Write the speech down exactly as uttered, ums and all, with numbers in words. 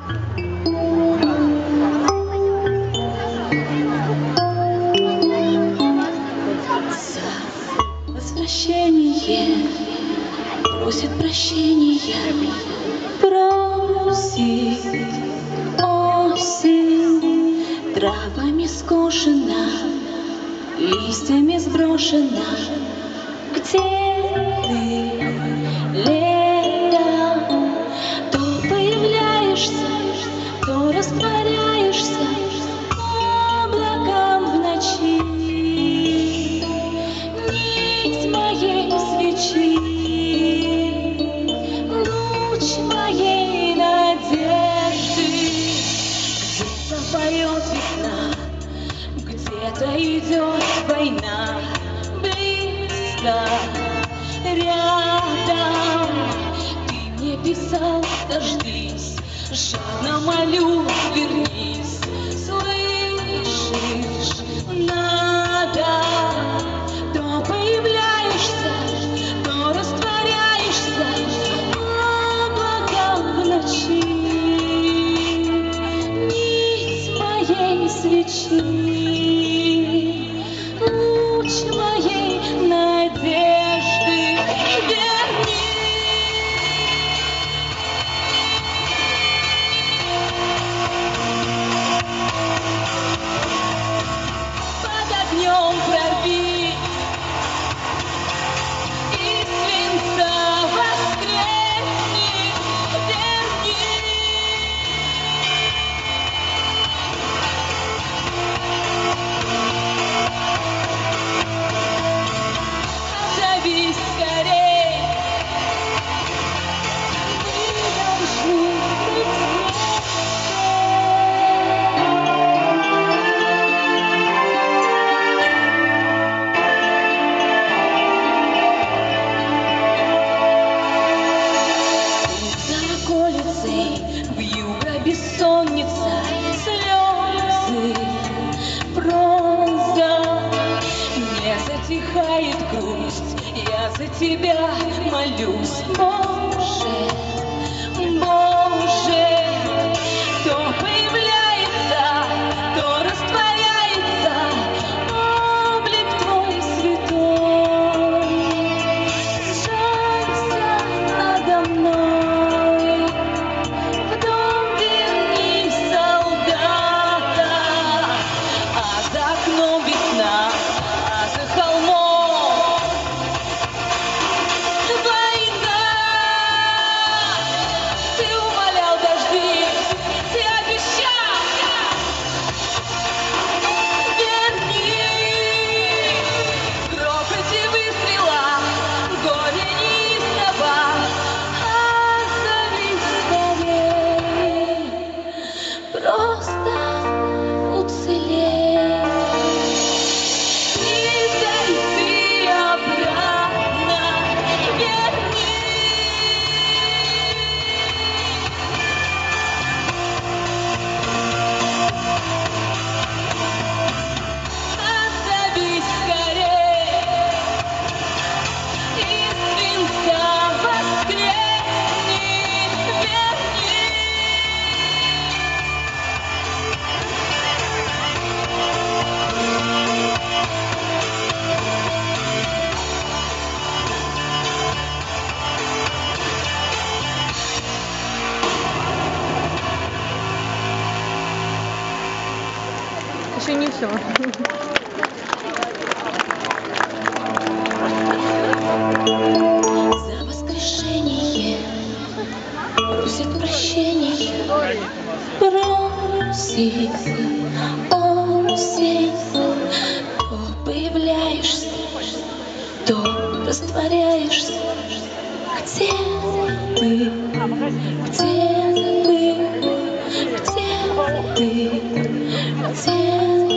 Возвращение просит прощения, просит осень, травами скошена, листьями сброшена. Где ты, лето? То появляешься, то растворяешься облаком в ночи. Нить моей свечи, луч моей надежды. Где-то поет весна, где-то идет война. Близко, рядом, ты мне писал, дождись, жадно молю, вернись. Слышишь, надо, то появляешься, то растворяешься облаком в ночи. Нить моей свечи, луч моей надежды, верни. Под огнем прорви, из свинца воскресни, верни. Отзовись скорей, мы должны быть вместе. За околицей вьюга, бессонница, слезы, проза. Не затихает грусть, я за тебя молюсь. Боже, Боже, то появляется, то растворяется облик твой святой. Сжалься надо мной, в дом верни солдата, а за окном весна, а за холмом война. Ты умолял дождись, ты обещал, верни. В грохоте выстрела, горе неистово, отзовись скорей, просто уцелей. Не зайти обратно, верни. Отзовись скорей, из свинца воскресни, верни. Еще не все. За воскрешение просит прощения, просит осень. То появляешься, то растворяешься. Где ты, где ты, где ты, где ты?